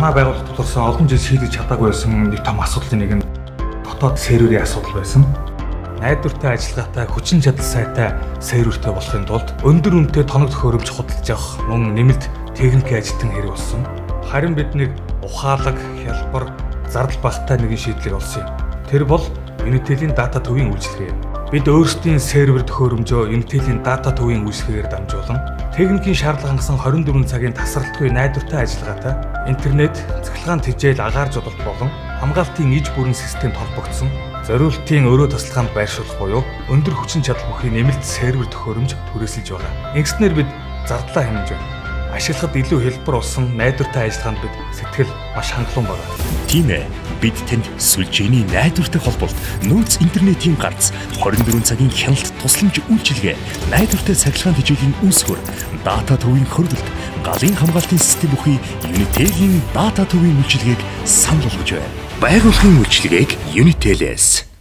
манай байгууллагад тулгарсан олон жил шийдэж чадаагүй байсан нэг том асуудлын нэг нь дотоод серверийн асуудал байсан. Найдвартай ажиллагаатай хүчин чадал сайтай сервертэй болохын тулд өндөр үнэтэй тоног төхөөрөмж худалдаж авах мөн нэмэлт техникийн ажилтан хэрэг болсон. Харин бид нэг ухаалаг, хялбар, зардал багтаа нэгэн шийдлийг олсон юм. Тэр бол Unitel-ийн дата төвийн үйлчилгээ. Бид өөрсдийн сервер төхөөрөмжөө Unitel-ийн дата төвийн үйлчилгээгээр дамжуулан техникийн шаардлага хангасан 24 цагийн тасралтгүй найдвартай ажиллагаатай интернет, цахилгаан тэжээл агаар жололт болон хамгаалтын иж бүрэн системд холбогдсон зориултын өрөө тасалгаанд байршуулах буюу өндөр хүчин чадал бүхий нэмэлт сервер төхөөрөмж түрээсэлж байгаа. Ингэснээр бид зардлаа хэмнэж байна. Ашиглахад илүү хэлбэр болсон найдвартай ажиллагаанд бид сэтгэл маш хангалуун байна. Тийм ээ. Бид танд сүлжээний найдвартай холболт, нөөц интернетийн ганц 24 цагийн хяналт тусламж үйлчилгээ, найдвартай цахилгаан тэжээлийн үүсвэр, дата төвийн хөрвөлт, галын хамгаалтын систем бүхий Unitel-ийн дата төвийн үйлчилгээг санал болгож байна. Байгууллагын үйлчилгээг Unitel-ээс